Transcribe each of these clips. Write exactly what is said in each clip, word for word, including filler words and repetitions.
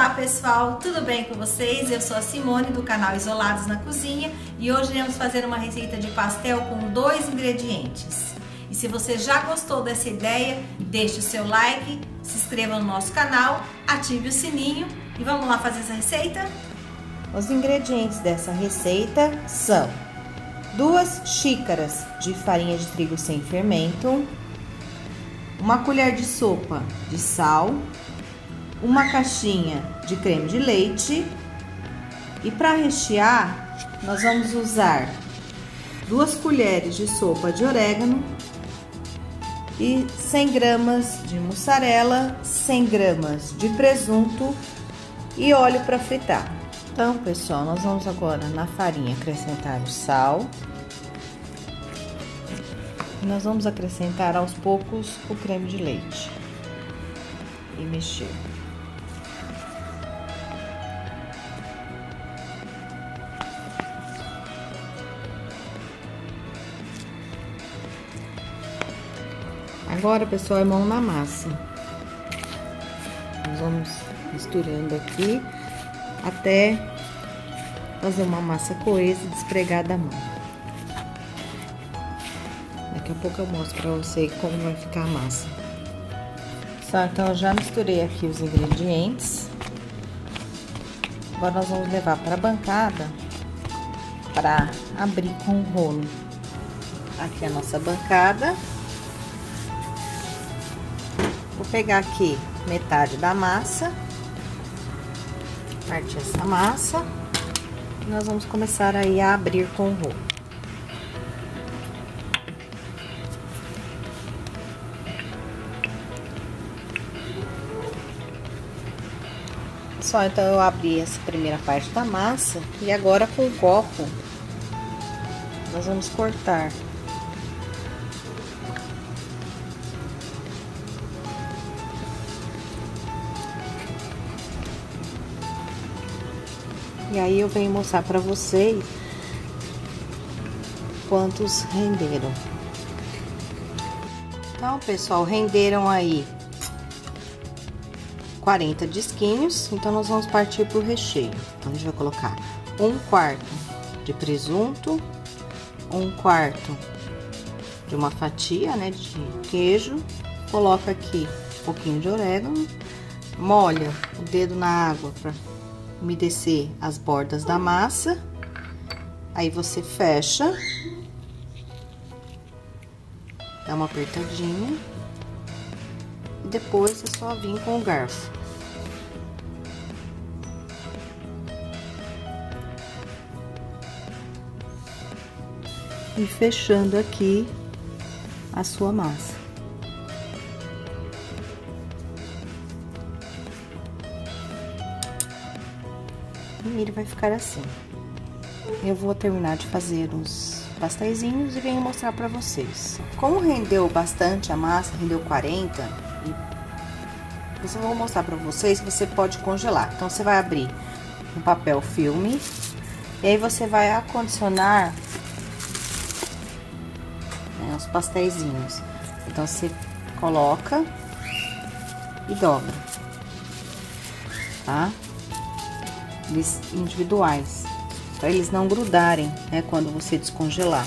Olá pessoal, tudo bem com vocês? Eu sou a Simone do canal Isolados na Cozinha e hoje iremos fazer uma receita de pastel com dois ingredientes. E se você já gostou dessa ideia, deixe o seu like, se inscreva no nosso canal, ative o sininho e vamos lá fazer essa receita? Os ingredientes dessa receita são duas xícaras de farinha de trigo sem fermento, uma colher de sopa de sal, uma caixinha de creme de leite e para rechear nós vamos usar duas colheres de sopa de orégano e cem gramas de mussarela, cem gramas de presunto e óleo para fritar. Então, pessoal, nós vamos agora na farinha acrescentar o sal e nós vamos acrescentar aos poucos o creme de leite e mexer. Agora, pessoal, é mão na massa. Nós vamos misturando aqui até fazer uma massa coesa e despregar da mão. Daqui a pouco eu mostro pra você como vai ficar a massa. Só, então eu já misturei aqui os ingredientes. Agora nós vamos levar para a bancada para abrir com o rolo. Aqui a nossa bancada. Vou pegar aqui metade da massa, partir essa massa, e nós vamos começar aí a abrir com o rolo. Só, então eu abri essa primeira parte da massa e agora com o copo nós vamos cortar. E aí eu venho mostrar pra vocês quantos renderam. Então, pessoal, renderam aí quarenta disquinhos. Então, nós vamos partir pro recheio. Então, a gente vai colocar um quarto de presunto, um quarto de uma fatia, né, de queijo. Coloca aqui um pouquinho de orégano, molha o dedo na água para umedecer as bordas da massa. Aí você fecha, dá uma apertadinha e depois é só vir com o garfo. E fechando aqui a sua massa. E ele vai ficar assim. Eu vou terminar de fazer os pasteizinhos e venho mostrar pra vocês. Como rendeu bastante a massa, rendeu quarenta, eu só vou mostrar pra vocês que você pode congelar. Então, você vai abrir um papel filme e aí você vai acondicionar, né, os pasteizinhos. Então, você coloca e dobra, tá? Eles individuais, para eles não grudarem, né, quando você descongelar.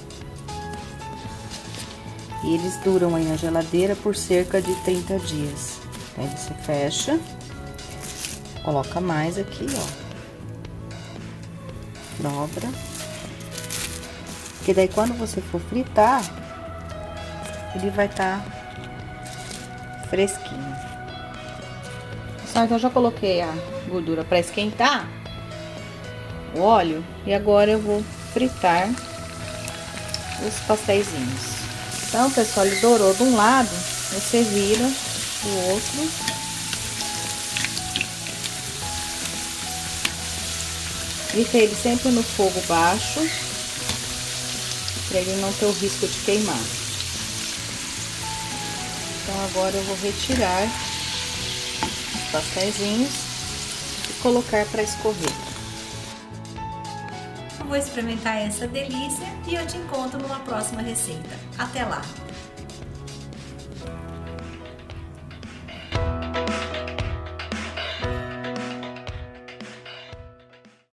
E eles duram aí na geladeira por cerca de trinta dias. Aí você fecha, coloca mais aqui, ó, dobra, porque daí quando você for fritar, ele vai estar fresquinho. Só então eu já coloquei a gordura para esquentar, o óleo, e agora eu vou fritar os pasteizinhos. Então, pessoal, ele dourou de um lado, você vira o outro. Frita ele sempre no fogo baixo, para ele não ter o risco de queimar. Então, agora eu vou retirar os pasteizinhos e colocar para escorrer. Eu vou experimentar essa delícia e eu te encontro numa próxima receita. Até lá!